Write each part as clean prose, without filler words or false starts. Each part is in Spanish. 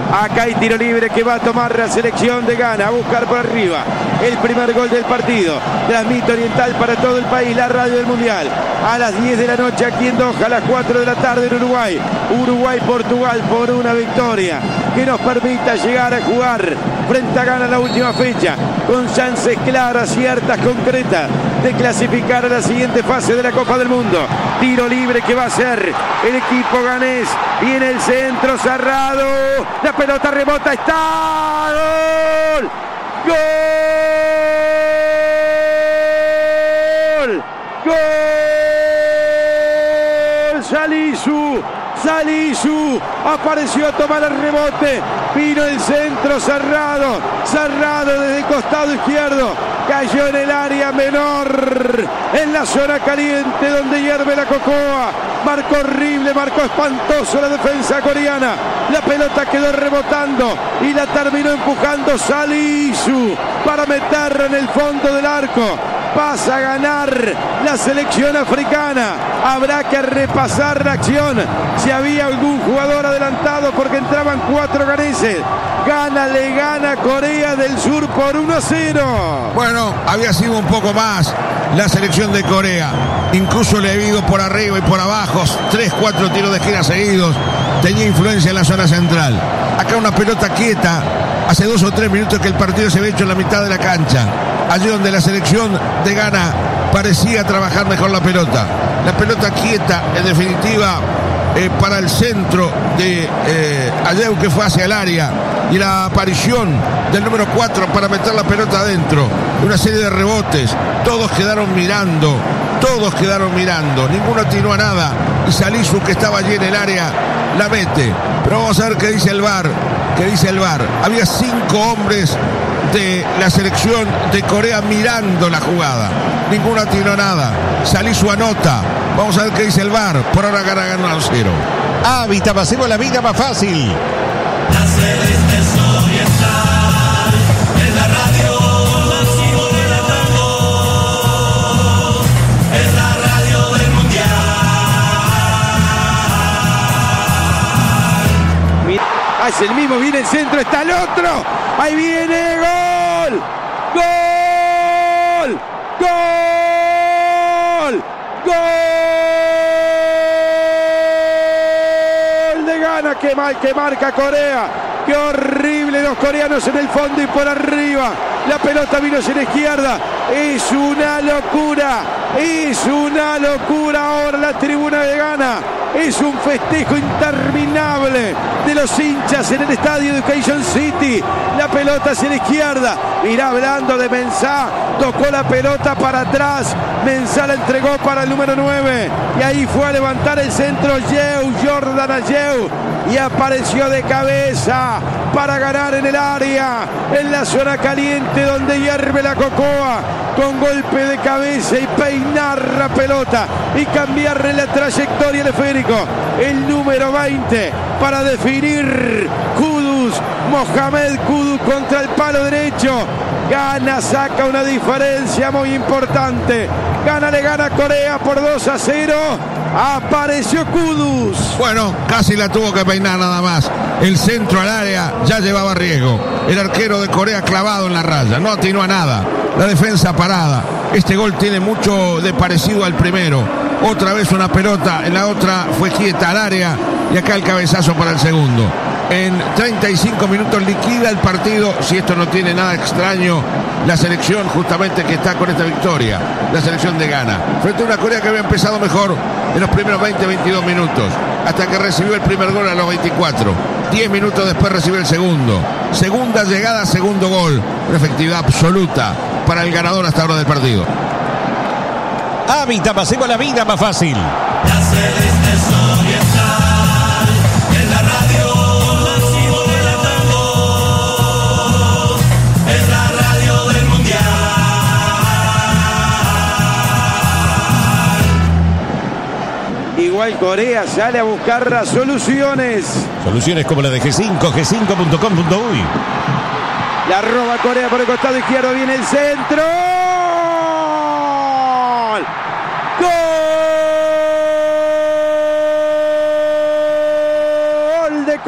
Acá hay tiro libre que va a tomar la selección de Ghana, a buscar por arriba el primer gol del partido. Transmite Oriental para todo el país, la radio del Mundial. A las 10 de la noche aquí en Doha, a las 4 de la tarde en Uruguay. Uruguay-Portugal por una victoria que nos permita llegar a jugar frente a Ghana en la última fecha, con chances claras, ciertas, concretas, de clasificar a la siguiente fase de la Copa del Mundo. Tiro libre que va a hacer el equipo ganés. Viene el centro cerrado. La pelota rebota. ¡Está! ¡Gol! ¡Gol! ¡Gol! Salisu apareció a tomar el rebote. Vino el centro cerrado desde el costado izquierdo. Cayó en el área menor, en la zona caliente donde hierve la cocoa. Marcó horrible, marcó espantoso la defensa coreana. La pelota quedó rebotando y la terminó empujando Salisu para meterla en el fondo del arco. Pasa a ganar la selección africana. Habrá que repasar la acción si había algún jugador adelantado, porque entraban 4 ganeses. Ghana le gana a Corea del Sur por 1-0. Bueno, había sido un poco más la selección de Corea. Incluso le ha ido por arriba y por abajo. 3-4 tiros de esquina seguidos. Tenía influencia en la zona central. Acá una pelota quieta. Hace 2 o 3 minutos que el partido se había hecho en la mitad de la cancha. Allí donde la selección de Ghana parecía trabajar mejor la pelota. La pelota quieta, en definitiva, para el centro de Ayew, que fue hacia el área. Y la aparición del número 4 para meter la pelota adentro. Una serie de rebotes. Todos quedaron mirando. Ninguno atinó a nada. Y Salisu, que estaba allí en el área, la mete. Pero vamos a ver qué dice el VAR. Había 5 hombres de la selección de Corea mirando la jugada. Ninguno atinó nada. Salisu anota. Vamos a ver qué dice el VAR. Por ahora gana 1-0. Hábitat, pasemos la vida más fácil. La Celeste es Oriental, en la radio sigo relatando, es la radio del Mundial. Es el mismo, viene el centro, está el otro. Ahí viene, gol. ¡Gol! ¡Gol! ¡Gol de Ghana! ¡Qué mal que marca Corea! ¡Qué horrible los coreanos en el fondo y por arriba! La pelota vino hacia la izquierda. Es una locura ahora la tribuna de Ghana. Es un festejo interminable de los hinchas en el estadio de Education City. La pelota hacia la izquierda. Mirá, hablando de Mensah. Tocó la pelota para atrás. Mensah la entregó para el número 9. Y ahí fue a levantar el centro Jordan Ayew. Y apareció de cabeza para ganar en el área. En la zona caliente donde hierve la cocoa. Con golpe de cabeza y peinar la pelota. Y cambiarle la trayectoria al esférico. El número 20 para definir Kudus. Mohamed Kudus contra el palo derecho. Ghana saca una diferencia muy importante. Ghana le gana a Corea por 2-0. Apareció Kudus. Bueno, casi la tuvo que peinar nada más. El centro al área ya llevaba riesgo. El arquero de Corea clavado en la raya. No atinó a nada. La defensa parada. Este gol tiene mucho de parecido al primero. Otra vez una pelota, en la otra fue quieta al área. Y acá el cabezazo para el segundo. En 35 minutos liquida el partido, si esto no tiene nada extraño, la selección justamente que está con esta victoria, la selección de Ghana, frente a una Corea que había empezado mejor en los primeros 20-22 minutos, hasta que recibió el primer gol a los 24. 10 minutos después recibió el segundo. Segunda llegada, segundo gol. Una efectividad absoluta para el ganador hasta ahora del partido. Hábitat, pasemos la vida más fácil. La Celeste es Oriental, en la radio sigo relatando, es la radio del Mundial. Igual Corea sale a buscar las soluciones. Soluciones como la de G5, g5.com.uy. La roba Corea por el costado izquierdo, viene el centro.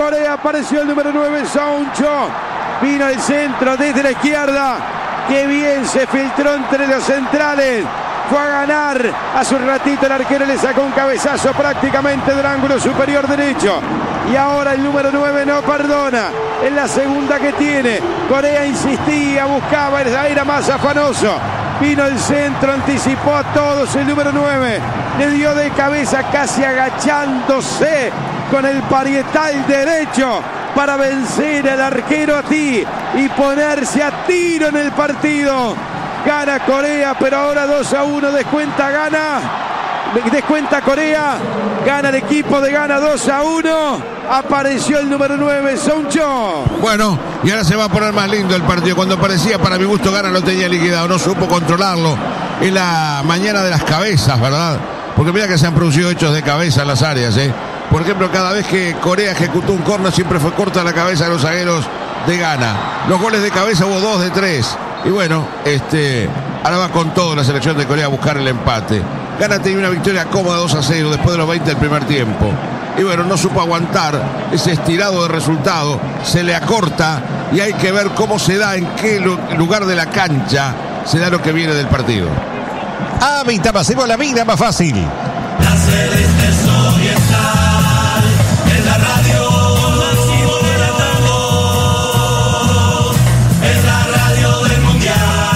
Corea, apareció el número 9, Soncho. Vino el centro desde la izquierda. Qué bien se filtró entre los centrales. Fue a ganar. Hace un ratito el arquero le sacó un cabezazo prácticamente del ángulo superior derecho. Y ahora el número 9 no perdona. Es la segunda que tiene. Corea insistía, buscaba, era más afanoso. Vino el centro, anticipó a todos el número 9. Le dio de cabeza casi agachándose con el parietal derecho para vencer al arquero Ati y ponerse a tiro en el partido. Gana Corea, pero ahora 2-1, descuenta Corea, gana el equipo de Ghana 2-1, apareció el número 9, Soncho. Bueno, y ahora se va a poner más lindo el partido. Cuando parecía, para mi gusto, Ghana lo tenía liquidado, no supo controlarlo. En la mañana de las cabezas, ¿verdad? Porque mira que se han producido hechos de cabeza en las áreas, ¿eh? Por ejemplo, cada vez que Corea ejecutó un córner siempre fue corta la cabeza de los zagueros de Ghana. Los goles de cabeza hubo 2 de 3. Y bueno, ahora va con todo la selección de Corea a buscar el empate. Ghana tenía una victoria cómoda 2-0 después de los 20 del primer tiempo. Y bueno, no supo aguantar ese estirado de resultado. Se le acorta y hay que ver cómo se da, en qué lugar de la cancha se da lo que viene del partido. Hábitat, hacemos la vida más fácil. La Celeste Oriental, en la radio máximo de la tango, es la radio del mundial.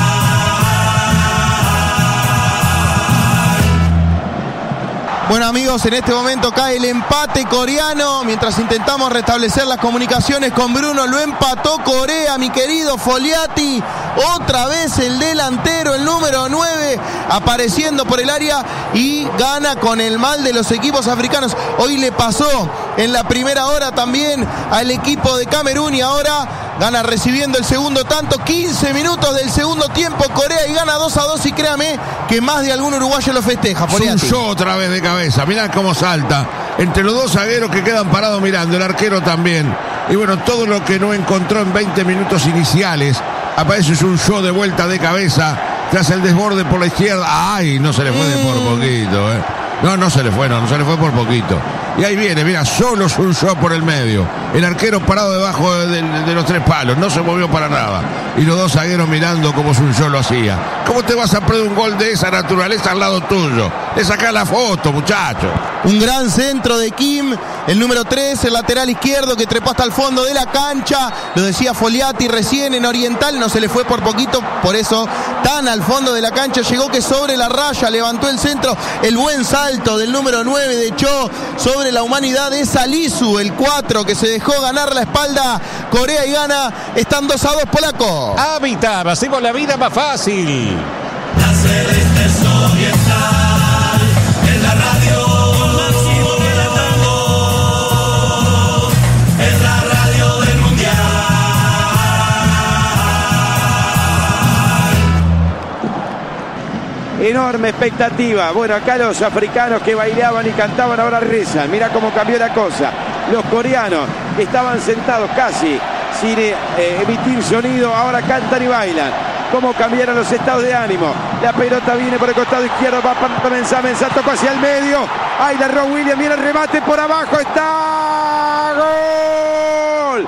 Bueno, amigos, en este momento cae el empate coreano. Mientras intentamos restablecer las comunicaciones con Bruno, lo empató Corea, mi querido Fogliati. Otra vez el delantero, el número 9, apareciendo por el área y gana con el mal de los equipos africanos. Hoy le pasó en la primera hora también al equipo de Camerún y ahora gana recibiendo el segundo tanto. 15 minutos del segundo tiempo, Corea, y gana 2-2, y créame que más de algún uruguayo lo festeja. Yo otra vez de cabeza, mirá cómo salta entre los dos zagueros que quedan parados mirando, el arquero también. Y bueno, todo lo que no encontró en 20 minutos iniciales, aparece un show de vuelta de cabeza tras el desborde por la izquierda. ¡Ay! No se le fue de por poquito, ¿eh? No se le fue por poquito. Y ahí viene, mira, solo es un show por el medio. El arquero parado debajo de los 3 palos, no se movió para nada. Y los dos zagueros mirando como un show lo hacía. ¿Cómo te vas a perder un gol de esa naturaleza al lado tuyo? Le sacás la foto, muchacho. Un gran centro de Kim, el número 3, el lateral izquierdo que trepó hasta el fondo de la cancha. Lo decía Fogliati recién en Oriental, no se le fue por poquito, por eso tan al fondo de la cancha llegó que sobre la raya levantó el centro. El buen salto del número 9 de Cho sobre la humanidad de Salisu, el 4 que se dejó ganar la espalda. Corea y Ghana están 2-2, polaco. Hábitat, hacemos la vida más fácil. La Celeste Oriental, en la radio máximo de la tango, es la radio del mundial. Enorme expectativa. Bueno, acá los africanos que bailaban y cantaban ahora rezan. Mira cómo cambió la cosa. Los coreanos estaban sentados casi sin emitir sonido, ahora cantan y bailan. Cómo cambiaron los estados de ánimo. La pelota viene por el costado izquierdo, va para Mensah, Mensah tocó hacia el medio. Ahí la erró Williams, viene el remate por abajo, está gol.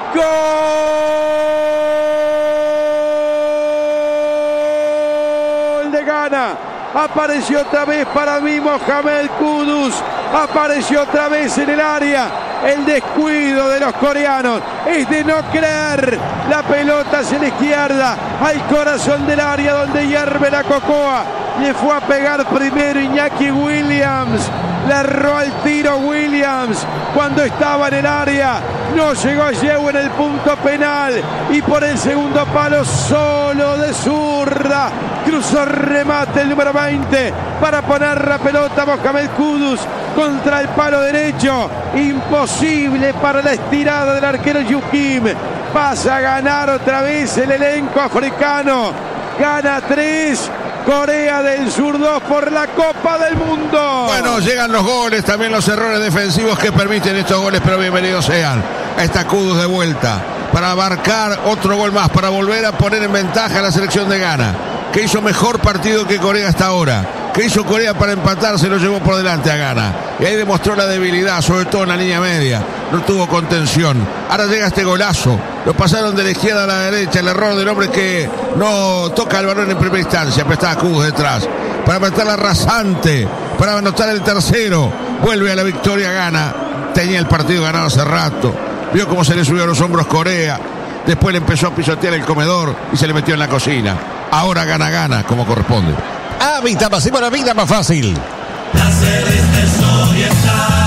Gol de Ghana. Apareció otra vez para mí Mohamed Kudus. Apareció otra vez en el área. El descuido de los coreanos es de no creer. La pelota hacia la izquierda, al corazón del área donde hierve la cocoa. Le fue a pegar primero Iñaki Williams. Le erró al tiro Williams cuando estaba en el área. No llegó Yeu en el punto penal. Y por el segundo palo, solo de zurda, cruzó remate el número 20 para poner la pelota Mohamed Kudus contra el palo derecho. Imposible para la estirada del arquero Yukim. Pasa a ganar otra vez el elenco africano. Gana 3, Corea del Sur 2 por la Copa del Mundo. Bueno, llegan los goles, también los errores defensivos que permiten estos goles, pero bienvenidos sean. Ahí está Kudus de vuelta para marcar otro gol más, para volver a poner en ventaja a la selección de Ghana, que hizo mejor partido que Corea hasta ahora. Que hizo Corea para empatar, se lo llevó por delante a Ghana. Y ahí demostró la debilidad, sobre todo en la línea media. no tuvo contención. Ahora llega este golazo, lo pasaron de la izquierda a la derecha, el error del hombre que no toca el balón en primera instancia, pero está Cruz detrás, para meterla rasante, para anotar el tercero, vuelve a la victoria, gana, tenía el partido ganado hace rato, vio cómo se le subió a los hombros Corea, después le empezó a pisotear el comedor y se le metió en la cocina, ahora gana como corresponde. Habitat, más y para vida más fácil. La Celeste Oriental.